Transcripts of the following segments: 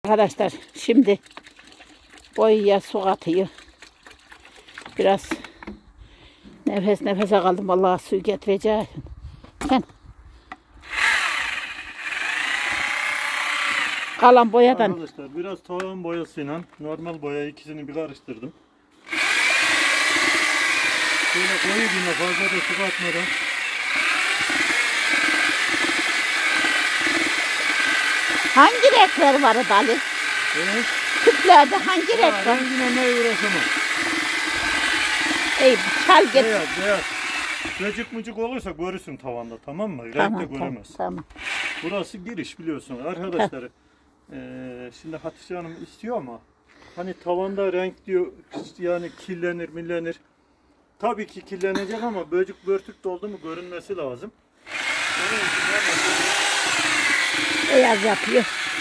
Arkadaşlar şimdi boyaya su katıyor. Biraz nefese kaldım. Vallahi suyu getireceğim. Sen. Kalan boyadan. Arkadaşlar biraz tavan boyasıyla normal boya ikisini bir karıştırdım. Şöyle koyayım yine fazla da su katmadan. Hangi renkler var Ali? Evet. Küplerde hangi renk var? Yine ne uğraşamam. Ey çal getir. Beyaz. Böcük mücük olursa görürsün tavanda, tamam mı? Tamam, Renk de göremez. tamam. Burası giriş biliyorsun arkadaşlar. Şimdi Hatice Hanım istiyor ama hani tavanda renk diyor, yani kirlenir millenir. Tabii ki kirlenecek ama böcük börtük doldu mu görünmesi lazım. Onun için Beyaz yapıyor.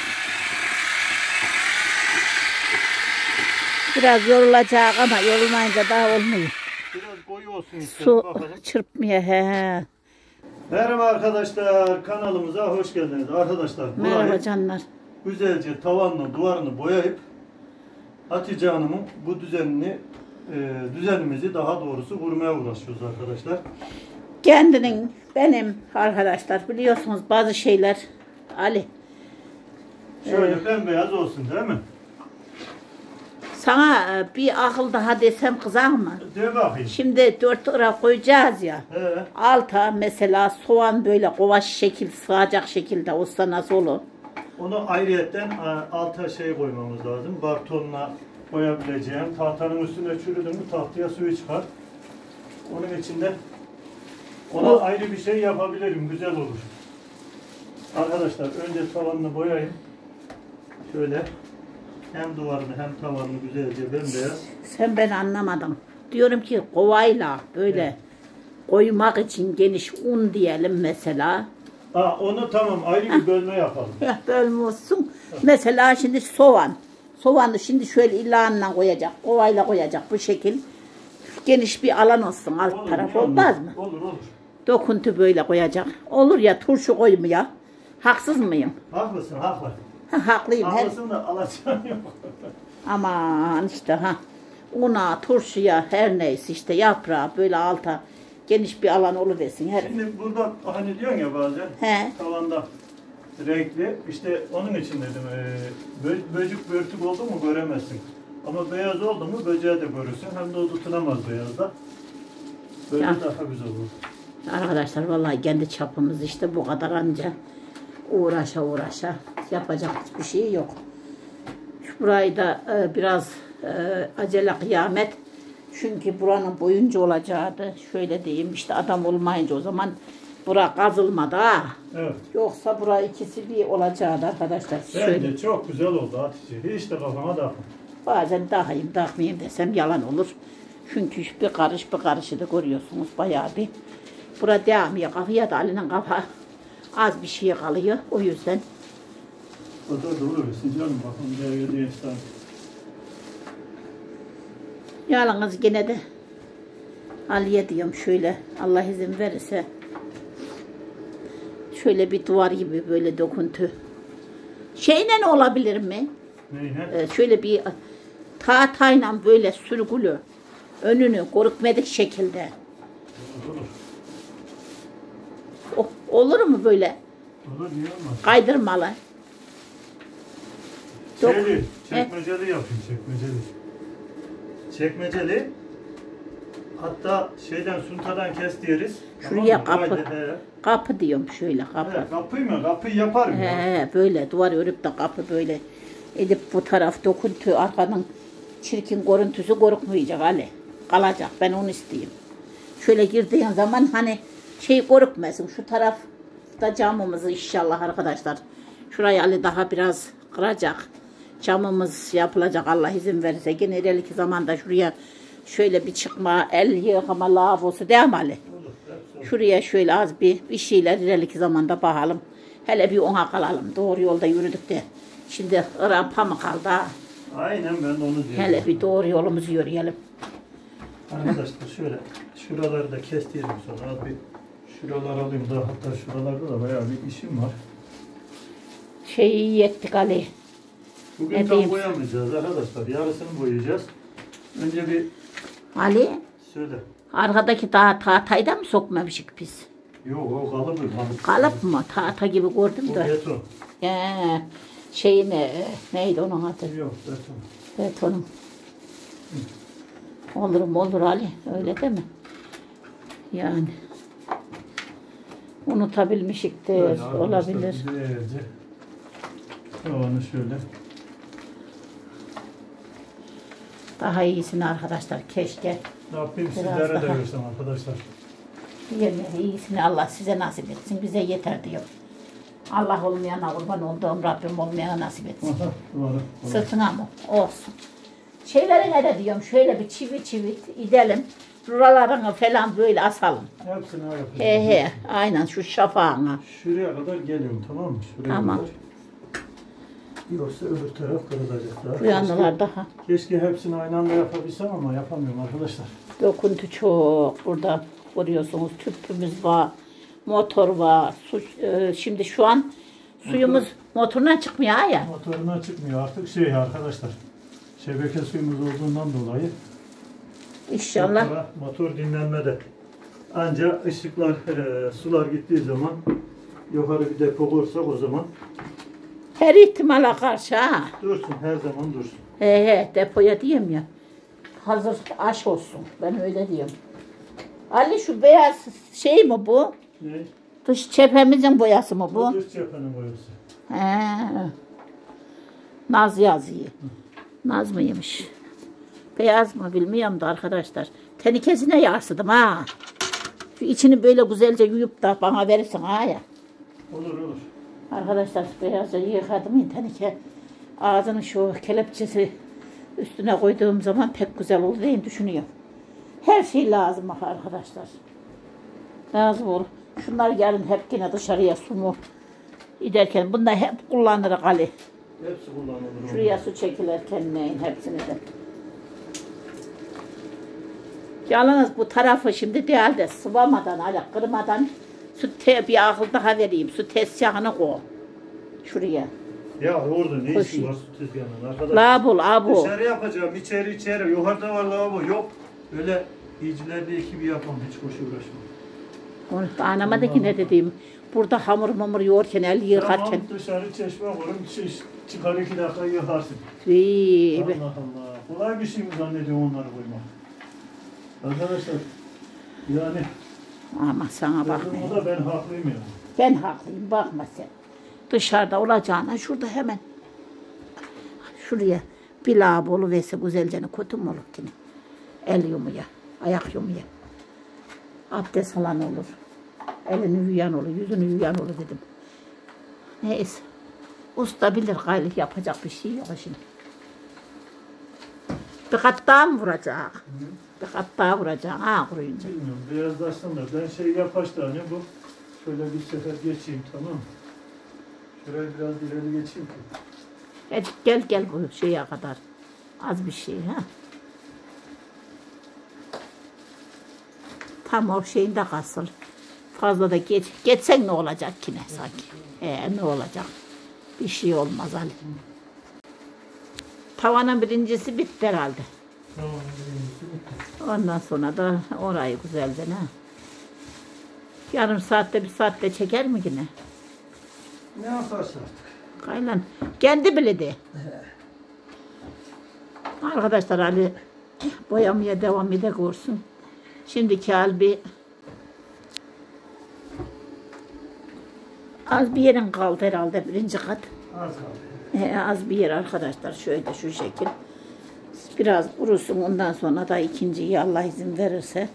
Biraz yorulacak ama yorulmayınca daha olmuyor. biraz koyu olsun istedim. Su Bakalım. çırpmıyor. He. Merhaba arkadaşlar, kanalımıza hoş geldiniz. Arkadaşlar Merhaba burayı canlar. güzelce tavanla duvarını boyayıp Hatice Hanım'ın bu düzenimizi daha doğrusu vurmaya uğraşıyoruz arkadaşlar. Kendinin, benim arkadaşlar biliyorsunuz bazı şeyler Ali. Şöyle bembeyaz olsun değil mi? Sana bir akıl daha desem kızar mı? De bakayım. Şimdi 4 lira koyacağız ya. He. Alta mesela soğan böyle kovaş şekil sığacak şekilde olsa nasıl olur? Onu ayrıyetten alta şey koymamız lazım. Bartonla koyabileceğim. Tahtanın üstüne çürüdü mü tahtaya suyu çıkar. Onun içinde ona ayrı bir şey yapabilirim. Güzel olur. Arkadaşlar önce tavanını boyayayım. Şöyle hem duvarını hem tavanını güzelce bembeyaz. Sen beni anlamadın. Diyorum ki kovayla böyle Evet. koymak için geniş un diyelim mesela. Onu tamam ayrı bir bölme yapalım. Ya bölmüşsün. Mesela şimdi soğan. Soğanı şimdi şöyle ilanla koyacak. Kovayla koyacak bu şekil. Geniş bir alan olsun alt Olur, taraf olur. olmaz mı? Olur. Dokuntu böyle koyacak. Olur ya turşu koymuyor. Haksız mıyım? Haklısın, haklı. Haklıyım. Haklısın da alacağın yok. Aman işte ha. Una, turşuya her neyse işte yaprağı böyle alta geniş bir alan oluversin. Her... Şimdi burada hani diyorsun ya bazen He. tavanda renkli işte onun için dedim böcük börtük oldu mu göremezsin. Ama beyaz oldu mu böceği de görürsün. Hem de o tutunamaz beyazda. Böyle Ya. daha güzel olur. Arkadaşlar vallahi kendi çapımız işte bu kadar anca uğraşa yapacak hiçbir şey yok. Şu burayı da biraz acele kıyamet. Çünkü buranın boyunca olacaktı. Şöyle diyeyim işte adam olmayınca o zaman bura kazılmadı ha. Evet. Yoksa bura ikisi bir olacaktı arkadaşlar. Şöyle. Bence çok güzel oldu Hatice. Hiç de kafama takma. Bazen takmayayım desem yalan olur. Çünkü bir karış da görüyorsunuz bayağı bir. Bura devam ya kafaya da Ali'nin kafa az bir şey kalıyor. O yüzden. O da doğru. Canım bakın nereye diye işte. Yalnız gene de Ali'ye diyorum şöyle Allah izin verirse şöyle bir duvar gibi böyle dokuntu. Şeyle olabilir mi? Neyine? Şöyle bir tahtayla böyle sürgülü önünü korkmadık şekilde. Olur mu böyle? Olur niye olmaz? Kaydırmalı. Çekmeceli yapayım çekmeceli. Çekmeceli. Hatta şeyden suntadan kes diyeriz. Şuraya Tamam mı? kapı. Kapı diyorum şöyle kapı. Kapıyı mı? Kapıyı yaparım ya. Böyle duvar örüp de kapı böyle edip bu taraf dokuntu arkanın çirkin görüntüsü korkmayacak Ali. Kalacak ben onu isteyeyim. Şöyle girdiğin zaman hani şey korkmasın şu tarafta camımızı inşallah arkadaşlar. Şurayı Ali daha biraz kıracak. Camımız yapılacak Allah izin verirse. Yine ileriki zamanda şuraya şöyle bir çıkma el yıkama lavabosu değil mi Ali? Şuraya şöyle az bir şeyler ileriki zamanda bakalım. Hele bir ona kalalım. Doğru yolda yürüdük de. Şimdi rampa mı kaldı ha? Aynen ben de onu diyorum. Hele bir doğru yolumuzu yürüyelim. Arkadaşlar şöyle şuraları da kestirelim sonra. Az bir şuralar alayım da hatta şuralarda da bayağı bir işim var. Şeyi yettik Ali. Bugün Ne tam diyeyim? boyamayacağız arkadaşlar. Yarısını boyayacağız. Önce bir Ali, söyle. arkadaki tahtayı da mı sokmamışık biz? Yok o kalıbı. Kalıp mı? Tahta gibi gördüm Bu de. beton. Şeyini, neydi onun adı? Yok beton. Betonun. Olur mu olur Ali, öyle değil mi? Yani. Unutabilmişik de Böyle arkadaşlar, olabilir. güzelce tavanı şöyle. Daha iyisini arkadaşlar keşke. Rabbim Biraz sizlere de daha. versin arkadaşlar. Diğerleri iyisini Allah size nasip etsin. Bize yeter diyor. Allah olmayana kurban olduğum Rabbim olmayana nasip etsin. Doğru. Sırtına mı? Olsun. Şeyleri ne de diyorum, şöyle bir çivi gidelim. Buralarını falan böyle asalım. Hepsini yapacağız. He, aynen şu şafağına. Şuraya kadar geliyorum, tamam mı? Şuraya Tamam. kadar. Yoksa öbür taraf kırılacak daha. Bu yanlar daha. Keşke hepsini aynı anda yapabilsem ama yapamıyorum arkadaşlar. Dokuntu çok. Burada görüyorsunuz tüpümüz var. Motor var. Şimdi şu an suyumuz motoruna çıkmıyor ya. Motoruna çıkmıyor artık arkadaşlar. Şebeke suyumuz olduğundan dolayı. İnşallah. Motor dinlenmede. Ancak ışıklar, sular gittiği zaman yukarı bir depo kursak o zaman Her ihtimale karşı ha. dursun, her zaman dursun. Depoya diyeyim ya. Hazır aş olsun. Ben öyle diyeyim. Ali şu beyaz şey mi bu? Ne? Dış cephemizin boyası mı bu? Bu dış cephenin boyası. He. Naz yazıyor. Naz mıymış? Beyaz mı bilmiyorum da arkadaşlar. Tenikesine yarsıdım ha. Şu içini böyle güzelce yuyup da bana verirsin ha ya. Olur olur. Arkadaşlar beyazca yıkadım ya tenike. Ağzının şu kelepçesi üstüne koyduğum zaman pek güzel olur diye düşünüyorum. Her şey lazım arkadaşlar. Lazım olur. Şunlar yarın hep yine dışarıya su mu giderken bunlar hep kullanırız Ali. Hepsi kullanılır. Şuraya su çekilirken neyin hepsini de. Yalnız bu tarafı şimdi değil de sıvamadan, hala kırmadan bir akıl daha vereyim. Su tezgahını koy. Şuraya. Ya orada ne Koş. işin var su tezgahının arkadaşlar? Lavabo, lavabo. Dışarı yapacağım, içeri. Yukarıda var lavabo, yok. Öyle iyicilerle ekibi yapmam, hiç boş uğraşmam. Onu anlamadı ki ne dediğim. Burada hamur yoğurken, el yıkarken. Tamam, dışarı çeşme koyun, çıkar 2 dakika yıkarsın. Vii, Allah Allah. Kolay bir şey mi zannediyor onları koymak? Arkadaşlar, yani ama sana bakma. o da ben haklıyım yani. Ben haklıyım, bakma sen. Dışarıda olacağına şurada hemen şuraya bir lavabolu verse güzelce kötü mü olur ki? El yumuya, ayak yumuya. Abdest alan olur. Elini yuyan olur, yüzünü yuyan olur dedim. Neyse. Usta bilir gayrı yapacak bir şey yok şimdi. Bir kat daha mı vuracak? Bir kat daha vuracak ha kuruyunca. Bilmiyorum, beyazlaşsın da ben yapaçtane bu. Şöyle bir sefer geçeyim, tamam mı? Şuraya biraz ileri geçeyim ki. Gel bu şeye kadar. Az bir şey ha. Tam o şeyinde kalsın. Fazla da geçsen ne olacak ki ne sanki? Ne olacak? Bir şey olmaz Ali. Tavanın birincisi bitti herhalde. Tamam, Ondan sonra da orayı güzelce ne? Yarım saatte bir saatte çeker mi yine? ne yaparsa artık. Kaylan. Kendi biledi. Arkadaşlar Ali boyamaya devam ediyorsun. Şimdiki hal bir az bir yerin kaldı herhalde birinci kat. Az kaldı. Az bir yer arkadaşlar şöyle şu şekil. Biraz kurusun ondan sonra da ikinciyi Allah izin verirse.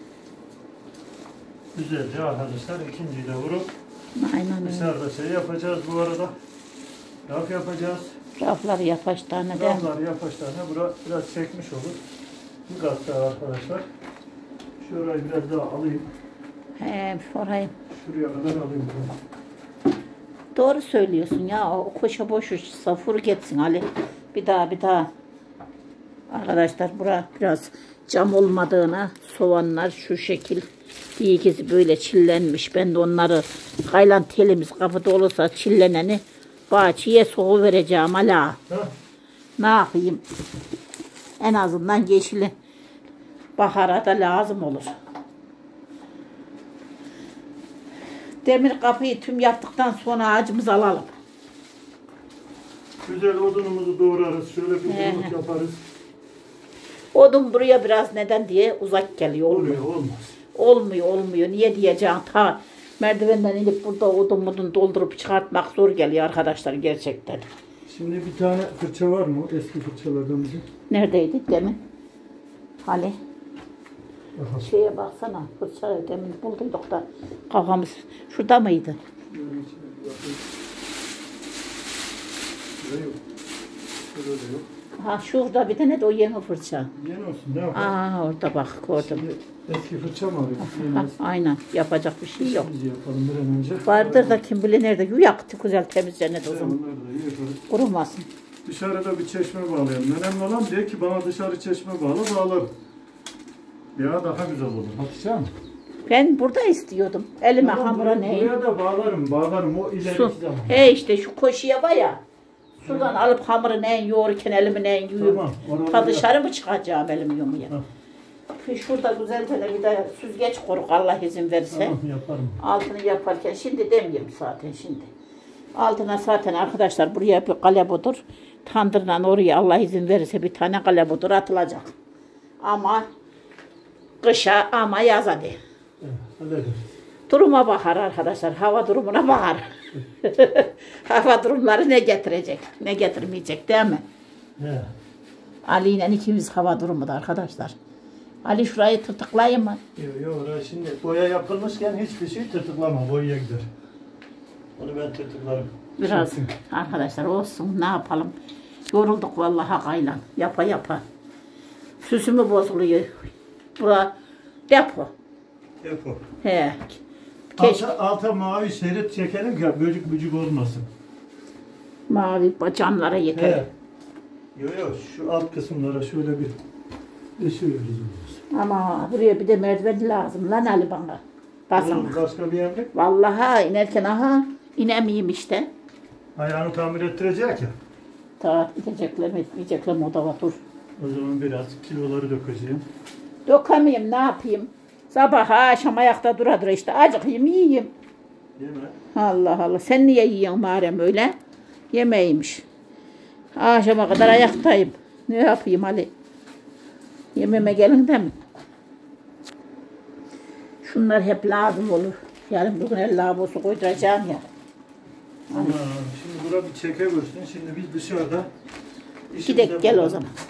Güzelce arkadaşlar ikinciyi de vurup Aynen öyle. dışarıda yapacağız bu arada. Raf yapacağız. Rafları yapaç tane de. Rafları yapaçtane biraz çekmiş olur. Bir kat daha arkadaşlar. Şurayı biraz daha alayım. Orayı. Şuraya kadar alayım. Doğru söylüyorsun ya. O koşa boşu safur geçsin Ali. Bir daha. Arkadaşlar bura biraz cam olmadığına soğanlar şu şekil. Bir ikisi böyle çillenmiş. Ben de onları kaylan telimiz kapıda olursa çilleneni Bahçeye soğuk vereceğim hala. Ha? Ne yapayım? En azından yeşili bahara da lazım olur. Demir kapıyı tüm yaptıktan sonra ağacımızı alalım. Güzel odunumuzu doğrarız. Şöyle bir yumruk yaparız. Odun buraya biraz neden diye uzak geliyor. Olmuyor. Olmaz. Olmuyor. Niye diyeceğim? Ta merdivenden inip burada odun doldurup çıkartmak zor geliyor arkadaşlar gerçekten. Şimdi bir tane fırça var mı? Eski fırçalardan bizim. Neredeydi demin? Hani? Aha. Şeye baksana. Fırça demin bulduyduk da kafamız şurada mıydı? Yok. Şurada da yok. Ha şurada bir tane de o yeni fırça. Yeni olsun. Ne yapalım? Orada bak gördüm. Şimdi eski fırça mı arıyorsun? Ha, aynen yapacak bir şey yok. Biz yapalım bir an önce. Vardır da kim bilir nerede. Yaktı güzel temizlenir o zaman. Bunları da yaparız. Kurumasın. Dışarıda bir çeşme bağlayalım. Önemli olan diyor ki bana dışarı çeşme bağlarım. Ya daha güzel olur. Hatice Hanım. Ben burada istiyordum. Elime hamura ne? Buraya da bağlarım. O ileriki Su. zaman. İşte şu koşuya var ya. Sudan alıp hamuru ne yoğururken elimi ne yuyup. Tamam, Ta dışarı mı çıkacağım elimi yumuya? Şurada güzelce de bir de süzgeç koruk Allah izin verirse. Tamam yaparım. Altını yaparken şimdi demeyeyim zaten şimdi. Altına zaten arkadaşlar buraya bir kalebudur. Tandırla oraya Allah izin verirse bir tane kalebudur atılacak. Ama kışa ama yaza de. Hallederiz. Duruma bakar arkadaşlar. Hava durumuna bakar. Hava durumları ne getirecek, ne getirmeyecek değil mi? He. Ali ile ikimiz hava durumuda arkadaşlar. Ali şurayı tırtıklayayım mı? Yok şimdi boya yapılmışken hiçbir şey tırtıklama. Boyaya gider. Onu ben tırtıklarım. Biraz arkadaşlar olsun ne yapalım. Yorulduk vallahi kaylan. Yapa. Süsümü bozuluyor. Bura depo. Depo. He. Keşke Alta mavi şerit çekelim ki böcük olmasın. mavi camlara yeter. He. Yok şu alt kısımlara şöyle bir düşüyoruz. Ama buraya bir de merdiven lazım lan Ali bana. Basamak. Başka bir yerde Vallahi inerken inemeyeyim işte. ayağını tamir ettirecek ya. Ta itecekler mi etmeyecekler mi o da var dur. O zaman biraz kiloları dökeceğim. Dökemeyeyim ne yapayım. Sabah akşam ayakta dura işte acıkayım yiyeyim. Değil mi? Allah Allah sen niye yiyorsun Muharrem öyle? Yemeğiymiş. Akşama kadar ayaktayım. Ne yapayım Ali? Yememe gelin de mi? Şunlar hep lazım olur. Yarın bugün el lavabosu koyduracağım ya. Ama şimdi bura bir çeke görsün. Şimdi biz dışarıda Gidek gel o zaman.